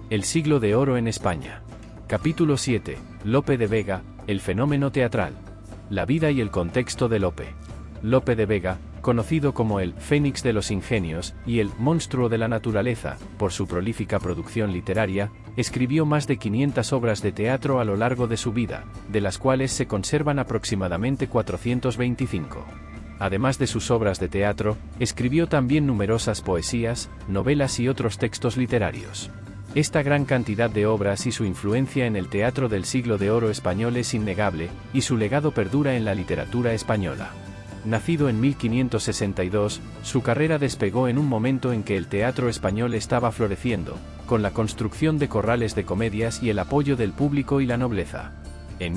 El siglo de oro en España. Capítulo 7. Lope de Vega, el fenómeno teatral. La vida y el contexto de Lope. Lope de Vega, conocido como el Fénix de los Ingenios y el Monstruo de la Naturaleza, por su prolífica producción literaria, escribió más de 500 obras de teatro a lo largo de su vida, de las cuales se conservan aproximadamente 425. Además de sus obras de teatro, escribió también numerosas poesías, novelas y otros textos literarios. Esta gran cantidad de obras y su influencia en el teatro del siglo de oro español es innegable, y su legado perdura en la literatura española. Nacido en 1562, su carrera despegó en un momento en que el teatro español estaba floreciendo, con la construcción de corrales de comedias y el apoyo del público y la nobleza. En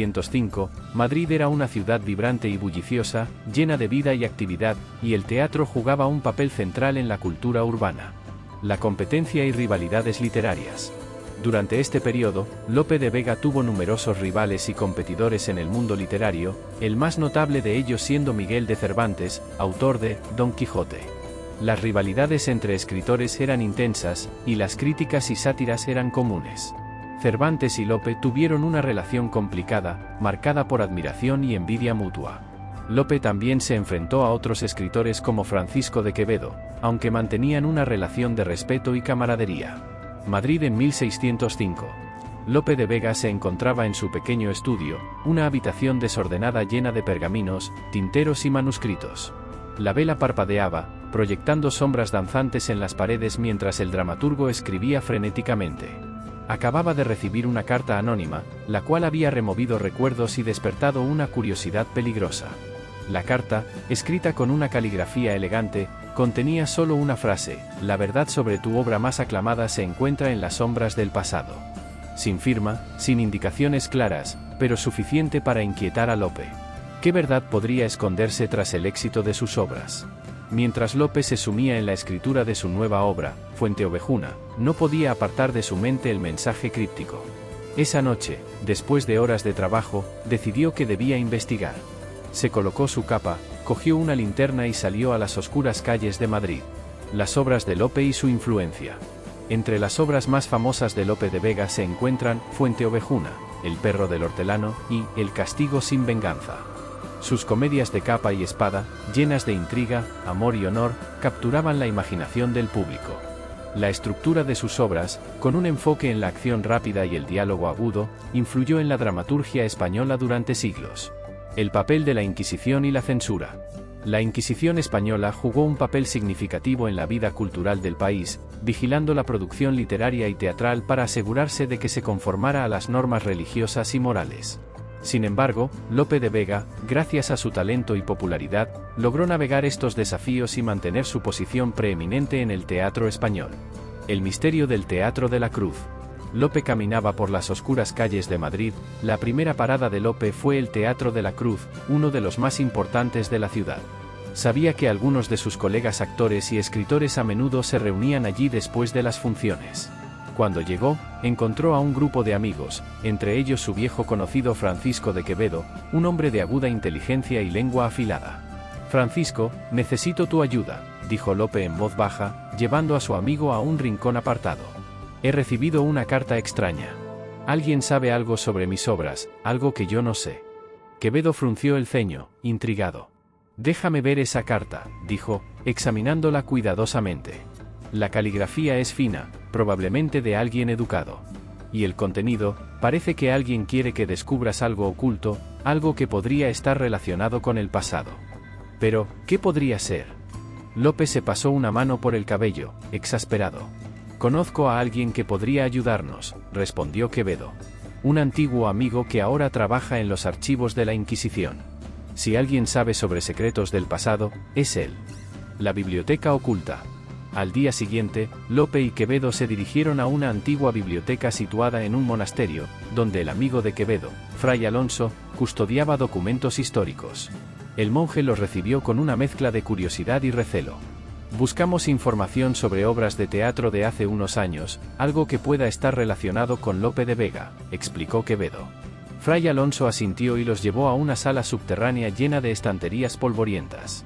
1605, Madrid era una ciudad vibrante y bulliciosa, llena de vida y actividad, y el teatro jugaba un papel central en la cultura urbana. La competencia y rivalidades literarias. Durante este periodo, Lope de Vega tuvo numerosos rivales y competidores en el mundo literario, el más notable de ellos siendo Miguel de Cervantes, autor de Don Quijote. Las rivalidades entre escritores eran intensas, y las críticas y sátiras eran comunes. Cervantes y Lope tuvieron una relación complicada, marcada por admiración y envidia mutua. Lope también se enfrentó a otros escritores como Francisco de Quevedo, aunque mantenían una relación de respeto y camaradería. Madrid en 1605. Lope de Vega se encontraba en su pequeño estudio, una habitación desordenada llena de pergaminos, tinteros y manuscritos. La vela parpadeaba, proyectando sombras danzantes en las paredes mientras el dramaturgo escribía frenéticamente. Acababa de recibir una carta anónima, la cual había removido recuerdos y despertado una curiosidad peligrosa. La carta, escrita con una caligrafía elegante, contenía solo una frase: la verdad sobre tu obra más aclamada se encuentra en las sombras del pasado. Sin firma, sin indicaciones claras, pero suficiente para inquietar a Lope. ¿Qué verdad podría esconderse tras el éxito de sus obras? Mientras Lope se sumía en la escritura de su nueva obra, Fuente Ovejuna, no podía apartar de su mente el mensaje críptico. Esa noche, después de horas de trabajo, decidió que debía investigar. Se colocó su capa, cogió una linterna y salió a las oscuras calles de Madrid. Las obras de Lope y su influencia. Entre las obras más famosas de Lope de Vega se encuentran Fuente Ovejuna, El perro del hortelano y El castigo sin venganza. Sus comedias de capa y espada, llenas de intriga, amor y honor, capturaban la imaginación del público. La estructura de sus obras, con un enfoque en la acción rápida y el diálogo agudo, influyó en la dramaturgia española durante siglos. El papel de la Inquisición y la censura. La Inquisición española jugó un papel significativo en la vida cultural del país, vigilando la producción literaria y teatral para asegurarse de que se conformara a las normas religiosas y morales. Sin embargo, Lope de Vega, gracias a su talento y popularidad, logró navegar estos desafíos y mantener su posición preeminente en el teatro español. El misterio del Teatro de la Cruz. Lope caminaba por las oscuras calles de Madrid. La primera parada de Lope fue el Teatro de la Cruz, uno de los más importantes de la ciudad. Sabía que algunos de sus colegas actores y escritores a menudo se reunían allí después de las funciones. Cuando llegó, encontró a un grupo de amigos, entre ellos su viejo conocido Francisco de Quevedo, un hombre de aguda inteligencia y lengua afilada. «Francisco, necesito tu ayuda», dijo Lope en voz baja, llevando a su amigo a un rincón apartado. «He recibido una carta extraña. Alguien sabe algo sobre mis obras, algo que yo no sé». Quevedo frunció el ceño, intrigado. «Déjame ver esa carta», dijo, examinándola cuidadosamente. La caligrafía es fina, probablemente de alguien educado. Y el contenido, parece que alguien quiere que descubras algo oculto, algo que podría estar relacionado con el pasado. Pero, ¿qué podría ser? Lope se pasó una mano por el cabello, exasperado. «Conozco a alguien que podría ayudarnos», respondió Quevedo. «Un antiguo amigo que ahora trabaja en los archivos de la Inquisición. Si alguien sabe sobre secretos del pasado, es él». La biblioteca oculta. Al día siguiente, Lope y Quevedo se dirigieron a una antigua biblioteca situada en un monasterio, donde el amigo de Quevedo, Fray Alonso, custodiaba documentos históricos. El monje los recibió con una mezcla de curiosidad y recelo. «Buscamos información sobre obras de teatro de hace unos años, algo que pueda estar relacionado con Lope de Vega», explicó Quevedo. Fray Alonso asintió y los llevó a una sala subterránea llena de estanterías polvorientas.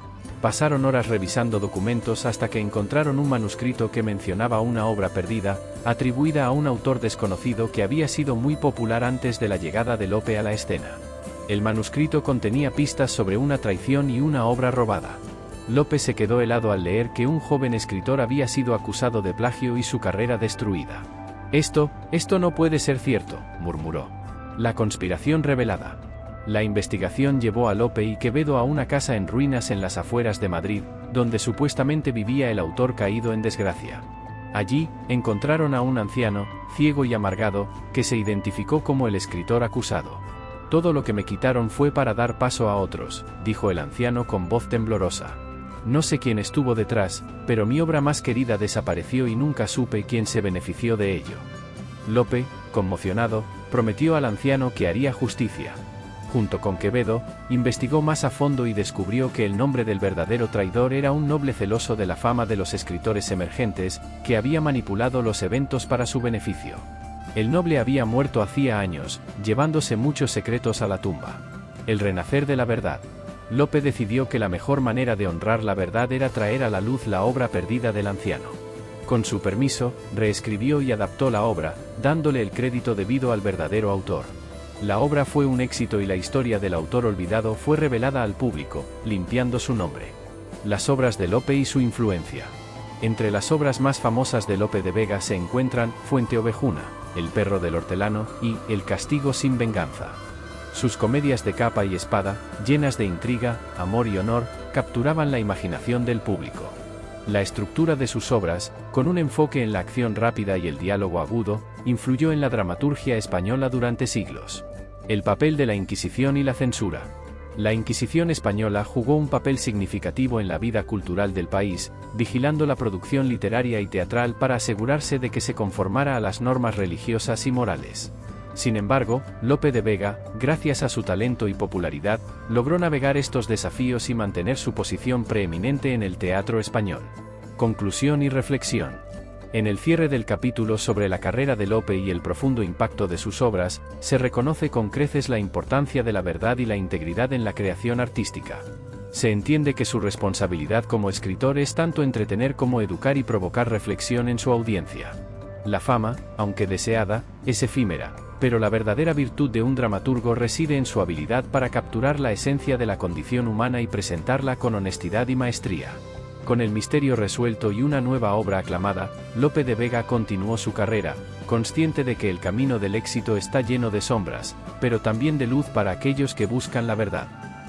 Pasaron horas revisando documentos hasta que encontraron un manuscrito que mencionaba una obra perdida, atribuida a un autor desconocido que había sido muy popular antes de la llegada de Lope a la escena. El manuscrito contenía pistas sobre una traición y una obra robada. Lope se quedó helado al leer que un joven escritor había sido acusado de plagio y su carrera destruida. Esto no puede ser cierto, murmuró. La conspiración revelada. La investigación llevó a Lope y Quevedo a una casa en ruinas en las afueras de Madrid, donde supuestamente vivía el autor caído en desgracia. Allí, encontraron a un anciano, ciego y amargado, que se identificó como el escritor acusado. Todo lo que me quitaron fue para dar paso a otros, dijo el anciano con voz temblorosa. No sé quién estuvo detrás, pero mi obra más querida desapareció y nunca supe quién se benefició de ello. Lope, conmocionado, prometió al anciano que haría justicia. Junto con Quevedo, investigó más a fondo y descubrió que el nombre del verdadero traidor era un noble celoso de la fama de los escritores emergentes, que había manipulado los eventos para su beneficio. El noble había muerto hacía años, llevándose muchos secretos a la tumba. El renacer de la verdad. Lope decidió que la mejor manera de honrar la verdad era traer a la luz la obra perdida del anciano. Con su permiso, reescribió y adaptó la obra, dándole el crédito debido al verdadero autor. La obra fue un éxito y la historia del autor olvidado fue revelada al público, limpiando su nombre. Las obras de Lope y su influencia. Entre las obras más famosas de Lope de Vega se encuentran Fuente Ovejuna, El perro del hortelano y El castigo sin venganza. Sus comedias de capa y espada, llenas de intriga, amor y honor, capturaban la imaginación del público. La estructura de sus obras, con un enfoque en la acción rápida y el diálogo agudo, influyó en la dramaturgia española durante siglos. El papel de la Inquisición y la censura. La Inquisición española jugó un papel significativo en la vida cultural del país, vigilando la producción literaria y teatral para asegurarse de que se conformara a las normas religiosas y morales. Sin embargo, Lope de Vega, gracias a su talento y popularidad, logró navegar estos desafíos y mantener su posición preeminente en el teatro español. Conclusión y reflexión. En el cierre del capítulo sobre la carrera de Lope y el profundo impacto de sus obras, se reconoce con creces la importancia de la verdad y la integridad en la creación artística. Se entiende que su responsabilidad como escritor es tanto entretener como educar y provocar reflexión en su audiencia. La fama, aunque deseada, es efímera, pero la verdadera virtud de un dramaturgo reside en su habilidad para capturar la esencia de la condición humana y presentarla con honestidad y maestría. Con el misterio resuelto y una nueva obra aclamada, Lope de Vega continuó su carrera, consciente de que el camino del éxito está lleno de sombras, pero también de luz para aquellos que buscan la verdad.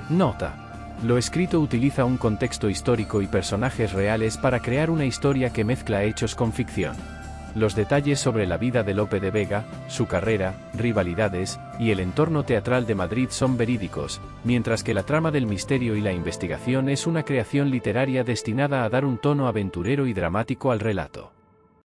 Nota: lo escrito utiliza un contexto histórico y personajes reales para crear una historia que mezcla hechos con ficción. Los detalles sobre la vida de Lope de Vega, su carrera, rivalidades, y el entorno teatral de Madrid son verídicos, mientras que la trama del misterio y la investigación es una creación literaria destinada a dar un tono aventurero y dramático al relato.